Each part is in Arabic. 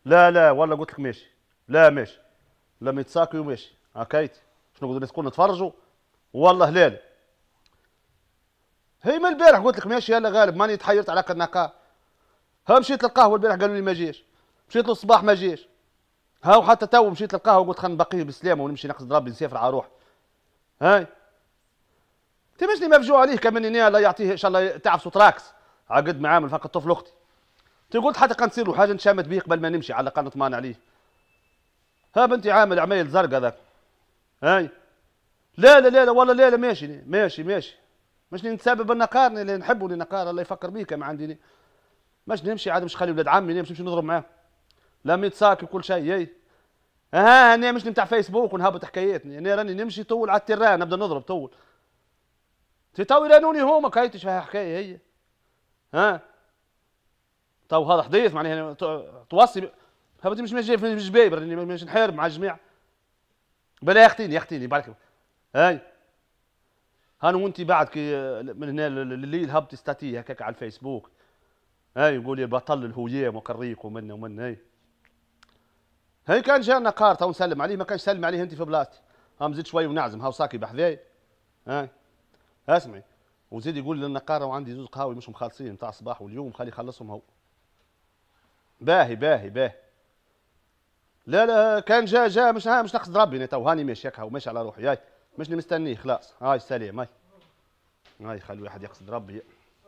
لا لا والله قلت لك ماشي. لا ماشي. لما يتساقي وماشي هكايت. شنو نقدر نكون نتفرجوا؟ والله لا. هي من البارح قلت لك ماشي يلا غالب ماني تحيرت على النقاء. ها مشيت للقهوه البارح قالوا لي ما جيش. مشيت له الصباح ما جيش. ها وحتى تو مشيت للقهوه وقلت خلينا نبقيه بالسلامه ونمشي نقصد ربي نسافر على روحي. هاي تمشني مفجوع عليه كمان اني الله يعطيه ان شاء الله تعب صوت راكس عقد معامل فقط طفل اختي. قلت حتى كان تصير له حاجه نشامت بيه قبل ما نمشي على الاقل نطمن عليه. ها بنتي عامل عمايل زرق هذاك. هاي لا لا لا لا والله لا لا ماشي ماشي ماشي. مش نتسبب النقار اللي نحبه النقار الله يفكر بيه كما عندي. مش نمشي عاد مش خلي ولاد عمي نمشي نضرب معاه. لا ميتساكي وكل شيء ياي. انا مش نتاع فيسبوك ونهبط حكاياتني انا راني نمشي طول على التيران نبدا نضرب طول. تو يرانوني هما كايتش فيها حكايه هي. ها تو هذا حديث معناها توصي هبطي مش جاي في الجبايب راني مش نحارب مع الجميع. بلا يختيني بارك. هاي هانو وانت بعد كي من هنا لليل هبطي ستاتي هكاك على الفيسبوك. هاي يقول لي بطل الهويه وكريك ومنا ومن هاي كان جانا قار تو نسلم عليه ما كانش سلم عليه انت في بلاصتي. ها مزيد شوي ونعزم هاو ساكي بحذاي. هاي اسمعي وزيد يقول لي النقاره وعندي زوز قهاوي مش مخلصين نتاع الصباح واليوم خلي يخلصهم هو. باهي. لا لا كان جا مش نقصد ربي انا تو هاني ماشي هكا وماشي على روحي. هاي مش مستنيه خلاص. هاي سلام. هاي خلي واحد يقصد ربي.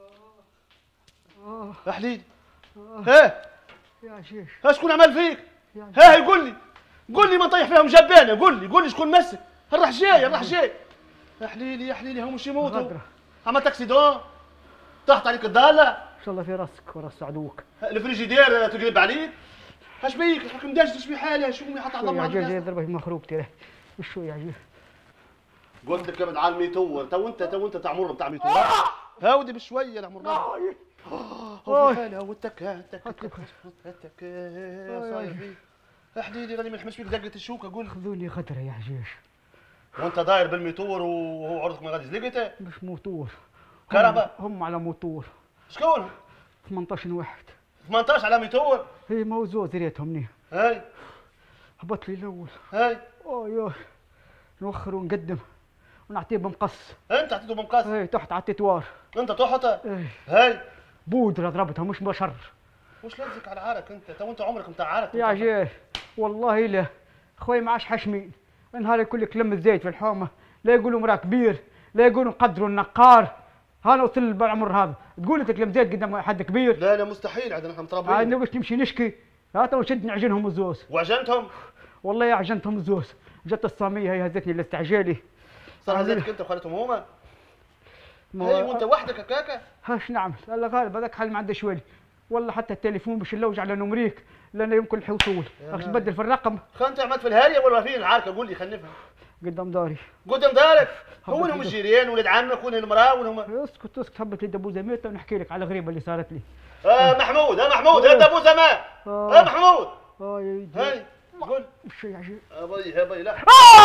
حليلي. ها يا شيخ ها شكون عمل فيك؟ ها قول لي ما نطيح فيهم جبانه. قول لي شكون مسك. راح جاي. يا حليلي هم مش يموتوا. عمل تاكسيدون طاحت عليك الضاله. ان شاء الله في راسك وراس عدوك. الفريجيدير تقلب عليك. اش بيك الحكم داش في حاله شو حط على ضمها. يا عجيل ضربه في مخروق ترى وشو يا عجيل. قلت لك ابعد على الميتور. تو انت تعمر بتاع ميتور. هاودي بشويه العمر. هو في حاله والتك صاير فيه. حليلي راني ما نحمش فيك دقه الشوكه. قول خذوني غدره يا عجيش. وانت داير بالميتور وهو عرضك ما غادي زلقته. مش موتور كهرباء. هم على موتور. شكون؟ 18 واحد. 18 على ميتور. هي موزوز ريتهم نيه. هاي هبط لي الاول. هاي اوه نوخر ونقدم ونعطيه بمقص. انت عطيته بمقص. اي تحت على التتوار. انت تحت. اي هاي بودره ضربتها مش بشر. وش لازك على عارك انت؟ تو انت عمرك بتاع عارك يا عجيل والله لا خوي ما عادش حشمين. نهار الكل كلم الزيت في الحومه لا يقولوا مراه كبير لا يقولوا قدروا النقار. هانا وصل بالعمر هذا تقول انت كلم زيت قدام حد كبير. لا مستحيل عاد نحن متربيين. عاد باش نمشي نشكي. ها تو شد نعجنهم الزوز. وعجنتهم؟ والله يا عجنتهم الزوز. جت الصاميه هي هزتني الاستعجالي. صار هزتك انت وخلتهم هما؟ هي وانت وحدك هكاكا؟ هاش نعمل الله غالب هذاك حل ما عنده شوالي. والله حتى التليفون باش نلوج على نمريك لانه يمكن الحصول. راح تبدل في الرقم. انت عملت في الهاريه ولا فين العاركه؟ قول لي خلينا نفهم. قدام داري. قدام دارك؟ هو هم الجيران ولاد عمك وين المراه وين هم؟ اسكت هبط لي دبوزه ميته ونحكي لك على الغريبه اللي صارت لي. محمود هذا دبوزه مات. محمود هاي قول وش يا عجيب. ابي لا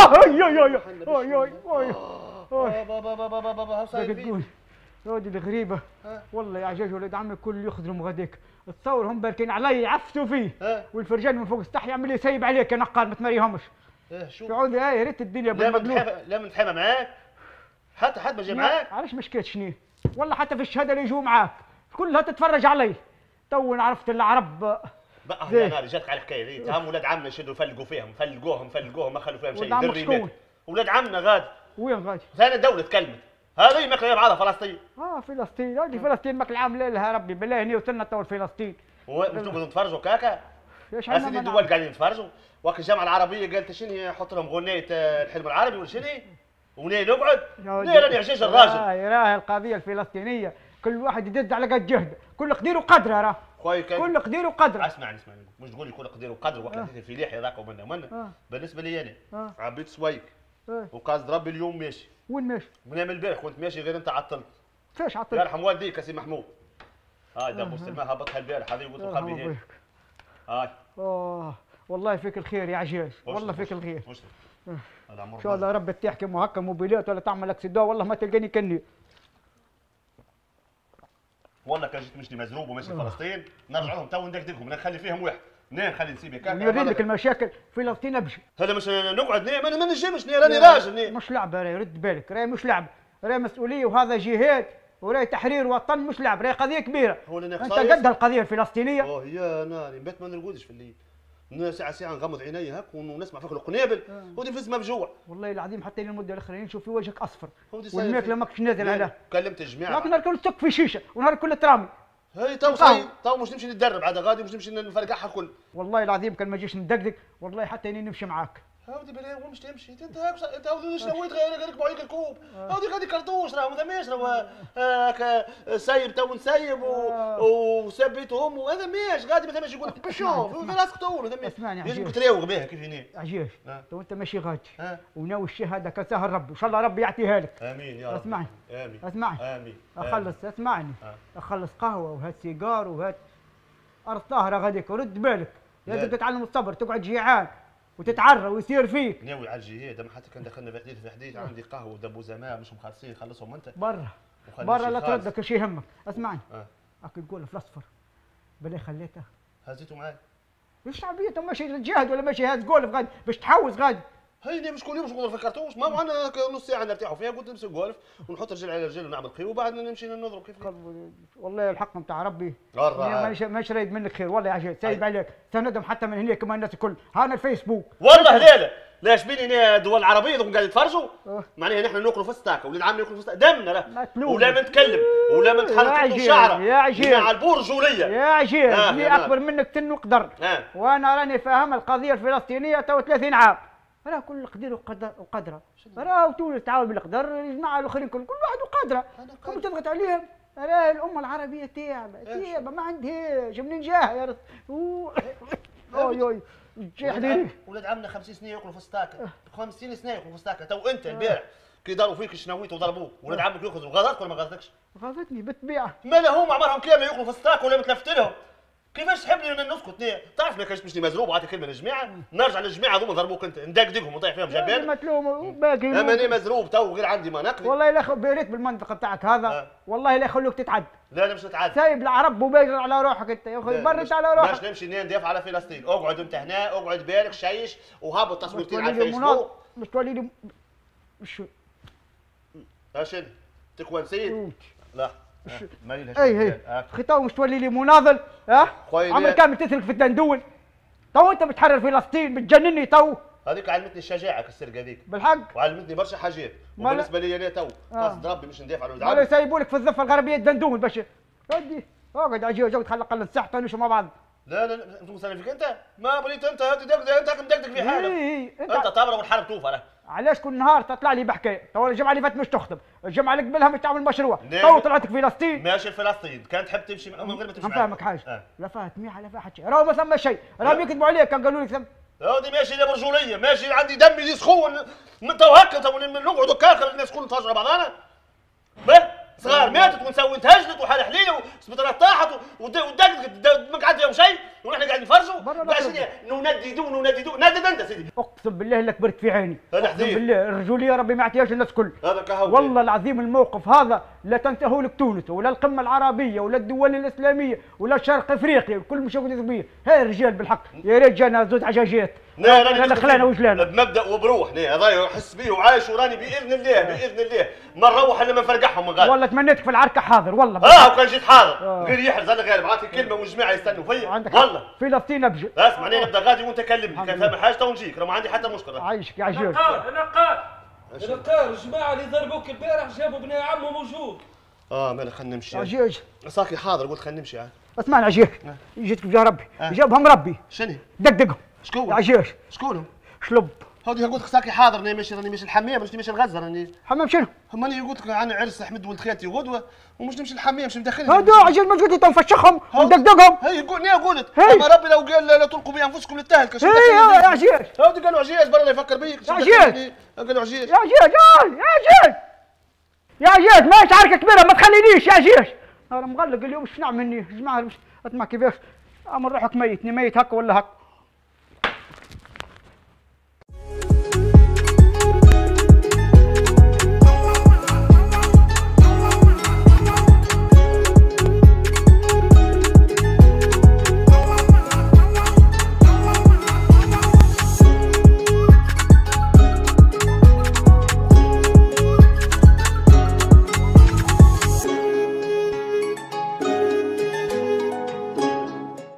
تقول هذه الغريبه. والله يا عجاج ولاد عمي كل يخدرهم غاديك. تصور هم باركين علي يعفتوا فيه. والفرجان من فوق استحي يعمل لي سايب عليك يا نقار ما تمريهمش. شو تعود يا ريت الدنيا بالمقلوب. لا متحامى معاك حتى ما جا معاك. علاش ما شكيت شني والله حتى في الشهاده اللي يجوا معاك كلها تتفرج علي. تو عرفت العرب بقى يا ناري جاتك على الحكايه ذي. هم ولاد عمنا شدوا فلقوا فيهم فلقوهم ما خلوا فيهم شيء. دري مات ولاد عمنا غادي. وين غادي؟ ثاني الدوله تكلمت هذه ماكله بعضها فلسطين. فلسطين هذه فلسطين ماكل عامله لها ربي بالله هني وصلنا تو فلسطين. وانتم تتفرجوا كاكا؟ اسيدي الدول قاعدين يتفرجوا. وقت الجامعه العربيه قالت شنو حط لهم غنية الحلم العربي ولا شنو؟ وني نقعد؟ ليه راني عجيج الراجل؟ راهي القضيه الفلسطينيه كل واحد يدز على قد جهده، كل قدير وقدره راه. كل قدير وقدره. اسمعني مش تقول لي كل قدير وقدره وقت في لحيه ذاك ومنا بالنسبه لي انا عبيت سويك وقاصد ربي اليوم ماشي. وين ماشي؟ من البارح كنت ماشي غير انت عطلت. فاش عطلت؟ يرحم والديك يا سي محمود. هاي دبو سلمى هبطها البارح هذه قلت له خبي هيك. هاي والله فيك الخير يا عجاج والله فيك الخير. ان شاء الله ربي تحكم وهكا موبيلات ولا تعمل اكسيدو والله ما تلقاني كني. والله كان جيت مشني مزروب وماشي فلسطين نرجع لهم تو ندقدقهم نخلي فيهم واحد نعم خلي نسيبك نريد لك المشاكل فلسطين ابجي. هلا مش نقعد ما نجمش راني راجل مش لعبه راهي، رد بالك راهي مش لعبه، راهي مسؤوليه وهذا جهاد وراهي تحرير وطن مش لعب، راهي قضيه كبيره. انت قد القضيه الفلسطينيه. اوه يا ناري بيت ما نرقدش في الليل، ساعة نغمض عيني هاك ونسمع فيك القنابل ودي فز مفجوع. والله العظيم حتى للمده الاخرين نشوف في وجهك اصفر والماكله ماكش نازل عليه. كلمت الجماعه لكن الكل تك في شيشه ونهار الكل ترامي. هاي تو مش نمشي نتدرب عاد غادي، مش نمشي نفرقعها الكل. والله العظيم كان ما جيش ندقدق والله حتى اني نمشي معاك. هاودي بلا وين مش تمشي انت هاودي شنو ركبوا عليك الكوب، هاودي غادي كرتوش راه ما ثماش راه سايب تو نسيب وثبتهم وهذا ماش غادي ما ثماش يقول لك شوف في راسك طول ما ثماش. اسمعني لازم تراوغ بها كيف هنا عجيش. تو انت ماشي غادي وناوي الشهاده كسهل ربي ان شاء الله ربي يعطيها لك. امين يا رب. اسمعني امين اسمعني امين اسمعني اخلص قهوه وهات سيجار وهات ارض طاهره غاديك ورد بالك لازم تتعلم الصبر، تقعد جيعان وتتعرى ويصير فيك. ناوي على الجهاد ما حتى كان دخلنا في حديث عندي قهوه ودبو زمان مش مخلصين خلصهم انت برا لا تردك شي يهمك. اسمعني اكي تقول في الاصفر بلا خليته هزيته معاي الشعبيه تو ماشي للجهاد ولا ماشي هاز جولف غادي باش تحوز غادي. هيني مش كل يوم نقدر في الكرتوش ما معنا نص ساعه نرتاحوا فيها، قلت نمسك جولف ونحط رجل على رجل ونعمل قهوه وبعدنا نمشي نضرب كيف. والله الحق نتاع ربي مانيش رايد منك خير والله يا عجيب سايب عليك سندم حتى من هنا كما الناس الكل هانا الفيسبوك. والله لا شبيني الدول العربيه دوك قاعد يتفرجوا معناها نحن ناكلوا فستاكه ولاد عمي ياكلوا فستاكه دمنا لا ولا ما نتكلم ولا ما نتحرك شعره يا عجيب على البرجوليه يا عجيب اللي اكبر منك تن وقدر وانا راني فاهم القضيه الفلسطينيه تو 30 عام راه كل قدير وقدره راه تونس تعاون بالقدر الجماعه الاخرين كل واحد وقدره كم تضغط عليهم راه الامه العربيه تعبه ما عندهاش منين جاها يا اوي ولاد عمنا 50 سنه ياكلوا فستاكه 50 سنه ياكلوا فستاكه تو انت البارح كي داروا فيك الشناويت وضربوك ولاد عمك ياخذوا غلطك ولا ما غلطكش؟ غلطتني بالطبيعه مالا هما عمرهم كامله ياكلوا فستاكه ولا متلفت لهم كيفاش تحبني نسكت تعرف ما كانش مشني مزروب عطي كلمه للجماعه نرجع للجماعه هذوما ضربوك انت ندقدقهم ونطيح فيهم جبال ما تلوم باقي اما انا مزروب تو غير عندي ما نقضي والله لا بيريت بالمنطقه بتاعك هذا والله لا يخلوك تتعد لا مش نتعدى سايب العرب وباجر على روحك انت يا اخي برد على روحك باش نمشي ندافع على فلسطين اقعد انت هنا اقعد بارك شيش وهبط تصويرتين على الفيسبوك مش تولي لي مش شنو تكون سيد لا ما لهاش اي خطاو مش تولي لي مناضل عمر كامل تسرق في الدندول تو انت بتحرر فلسطين بتجنني تو هذيك علمتني الشجاعه كالسرقه هذيك بالحق وعلمتني برشا حاجات وبالنسبه لي انا تو قصد ربي مش ندافع على ولد عمي يسيبوا لك في الضفه الغربيه الدندول باش ودي اقعد عجيب جو تخلق قلن صحته نمشوا مع بعض. لا انت مسلم فيك انت ما بغيت انت انت مدقدق في حالك انت تبرا والحرب توفى علاش كل نهار تطلع لي بحكايه تو الجمعه اللي فاتت مش تخطب الجمعه اللي قبلها مش تعمل مشروع تو طلعتك فلسطين ماشي فلسطين كانت تحب تمشي من غير ما تمشي معايا نفهمك حاجه لا فات ميحه لا فات شيء راهو ما ثم شيء راهم يكذبوا عليك كان قالوا لك ثم هذه ماشي لا برجوليه ماشي عندي دمي اللي سخون من تو هكا تو نقعدوا كاخر الناس كلهم تهجر بعضانا صغار ماتت ونسوي انتهجلت وحال حليله وسبيطارات طاحت ودقدق ما قعد فيهم شيء ونحن قاعدين نفرجوا باش ننددوا ندد انت سيدي اقسم بالله لك برد في عيني اقسم بالله الرجوليه ربي ما يعطيهاش الناس الكل هذا كهو والله العظيم الموقف هذا لا تنتهوا لك تونس ولا القمه العربيه ولا الدول الاسلاميه ولا شرق افريقيا الكل مش يقعدوا به هاي الرجال بالحق يا ريت جانا زود عجاجات لا خلانا وجلانا بمبدا وبروح هذا يحس بيه وعايش وراني باذن الله ما نروح الا ما نفرقعهم من غير والله تمنيتك في العركه حاضر والله وكان جيت حاضر غير يحرز انا غالب عاطي كلمه والجماعه يستنوا فيا والله فلسطين ابجي اسمعني نبدا غادي وانت كلمني كان فاهم حاجه تو نجيك راه ما عندي حتى مشكله عايشك يا عجيب نقار الجماعه اللي ضربوك البارح جابوا بني عمه موجود مالا خلينا نمشي عجيج صاكي حاضر قلت خلينا نمشي عاد اسمعني عجيج جيتك بجاه ربي جابهم ربي شنو دقدقهم شكون عجيج شكون شلب هادي قلت لك ساكي حاضر راني ماشي الحمام مش نمشي الغزه راني حمام شنو؟ ماني قلت لك عن عرس احمد ولد خالتي غدوه ومش نمشي الحمام مش مدخلهم هادو عجل ما قلت نفشخهم وندقدقهم هي قلت اما ربي لو قال لا تلقوا بانفسكم للتهلكه شو يا عجيج هادو قالوا عجيج برا لا يفكر بيك يا عجيج قالوا عجيج يا عجيج يا عجيج ماهيش عركه كبيره ما تخلينيش يا عجيج انا مغلق اليوم ايش نعمل مني يا جماعه اسمع كيفاش امر روحك ميتني ميت هكا ولا هكا